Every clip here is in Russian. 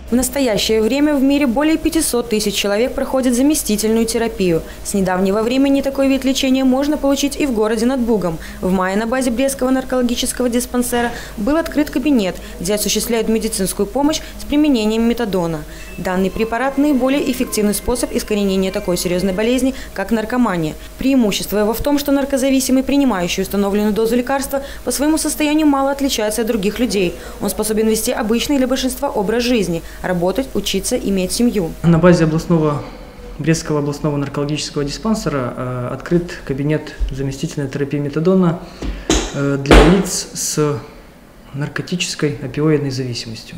В настоящее время в мире более 500 тысяч человек проходят заместительную терапию. С недавнего времени такой вид лечения можно получить и в городе над Бугом. В мае на базе Брестского наркологического диспансера был открыт кабинет, где осуществляют медицинскую помощь с применением метадона. Данный препарат – наиболее эффективный способ искоренения такой серьезной болезни, как наркомания. Преимущество его в том, что наркозависимый, принимающий установленную дозу лекарства, по своему состоянию мало отличается от других людей. Он способен вести обычный для большинства образ жизни – работать, учиться, иметь семью. На базе Брестского областного наркологического диспансера открыт кабинет заместительной терапии метадона для лиц с наркотической опиоидной зависимостью.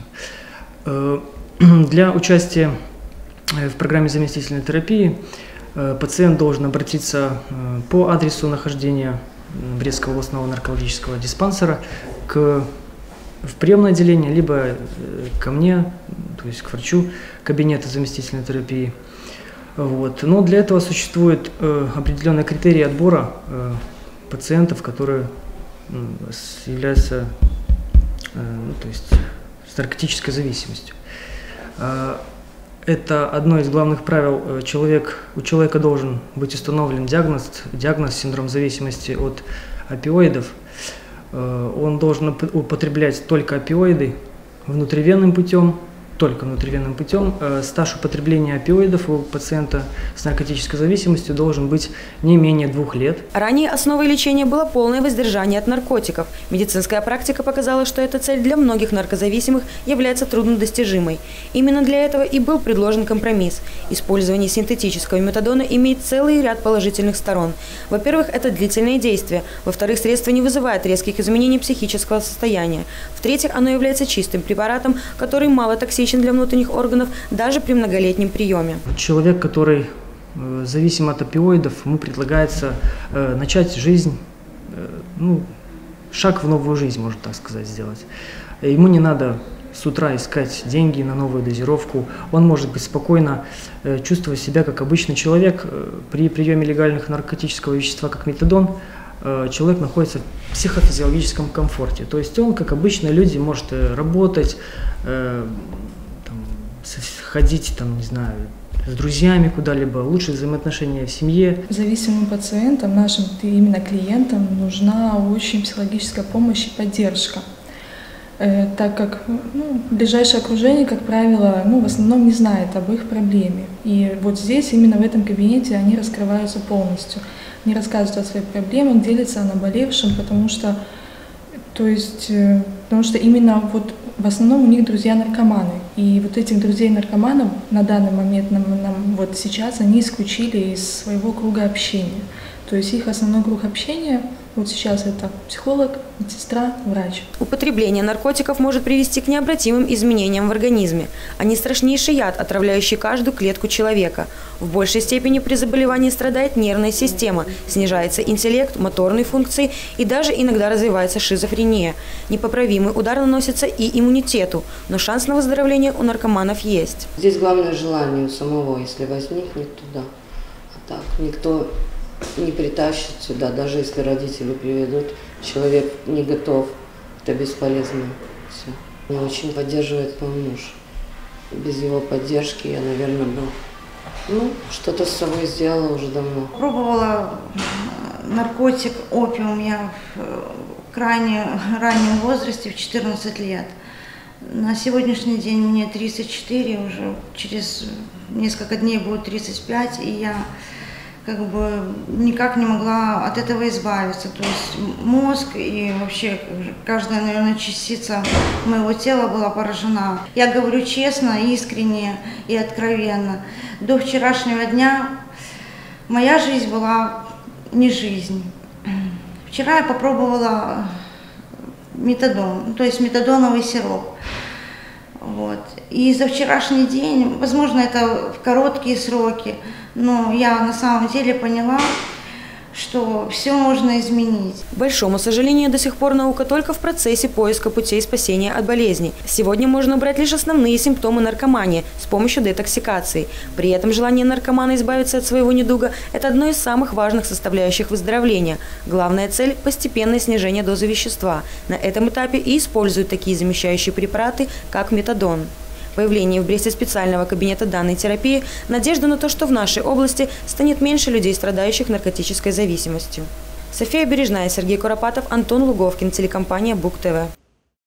Для участия в программе заместительной терапии пациент должен обратиться по адресу нахождения Брестского областного наркологического диспансера в приемное отделение, либо ко мне, то есть к врачу кабинета заместительной терапии. Но для этого существуют определенные критерии отбора пациентов, которые являются с наркотической зависимостью. Это одно из главных правил. У человека должен быть установлен диагноз синдром зависимости от опиоидов. Он должен употреблять только опиоиды внутривенным путем, Стаж употребления опиоидов у пациента с наркотической зависимостью должен быть не менее 2 лет. Ранее основой лечения было полное воздержание от наркотиков. Медицинская практика показала, что эта цель для многих наркозависимых является труднодостижимой. Именно для этого и был предложен компромисс. Использование синтетического метадона имеет целый ряд положительных сторон. Во-первых, это длительное действие. Во-вторых, средство не вызывает резких изменений психического состояния. В-третьих, оно является чистым препаратом, который мало токсичен для внутренних органов даже при многолетнем приеме. Человек, который зависим от опиоидов, ему предлагается начать жизнь, шаг в новую жизнь, можно так сказать, сделать. Ему не надо с утра искать деньги на новую дозировку. Он может быть спокойно чувствовать себя как обычный человек. При приеме легальных наркотического вещества, как метадон, человек находится в психофизиологическом комфорте. То есть он, как обычные люди, может работать, ходить, с друзьями куда-либо, улучшить взаимоотношения в семье. Зависимым пациентам, нашим именно клиентам, нужна очень психологическая помощь и поддержка, так как ближайшее окружение, как правило, в основном не знает об их проблеме. И вот здесь, именно в этом кабинете, они раскрываются полностью. Они рассказывают о своих проблемах, делятся о наболевшем, потому что именно в основном у них друзья-наркоманы. И вот этих друзей-наркоманов на данный момент, сейчас, они исключили из своего круга общения. То есть их основной круг общения сейчас это психолог, медсестра, врач. Употребление наркотиков может привести к необратимым изменениям в организме. Они страшнейший яд, отравляющий каждую клетку человека. В большей степени при заболевании страдает нервная система, снижается интеллект, моторные функции и даже иногда развивается шизофрения. Непоправимый удар наносится и иммунитету, но шанс на выздоровление у наркоманов есть. Здесь главное желание у самого, если возникнет туда. А так никто не притащит сюда, даже если родители приведут, человек не готов, это бесполезно. Все. Меня очень поддерживает мой муж. Без его поддержки я, наверное, что-то с собой сделала уже давно. Пробовала наркотик, опиум я в крайне раннем возрасте, в 14 лет. На сегодняшний день мне 34, уже через несколько дней будет 35, и я никак не могла от этого избавиться. То есть мозг и вообще каждая, наверное, частица моего тела была поражена. Я говорю честно, искренне и откровенно. До вчерашнего дня моя жизнь была не жизнь. Вчера я попробовала метадон, то есть метадоновый сироп. И за вчерашний день, возможно, это в короткие сроки, но я на самом деле поняла, что все можно изменить. К большому сожалению, до сих пор наука только в процессе поиска путей спасения от болезней. Сегодня можно убрать лишь основные симптомы наркомании с помощью детоксикации. При этом желание наркомана избавиться от своего недуга – это одно из самых важных составляющих выздоровления. Главная цель – постепенное снижение дозы вещества. На этом этапе и используют такие замещающие препараты, как метадон. Появление в Бресте специального кабинета данной терапии – надежда на то, что в нашей области станет меньше людей, страдающих наркотической зависимостью. София Бережная, Сергей Куропатов, Антон Луговкин, телекомпания Буг ТВ.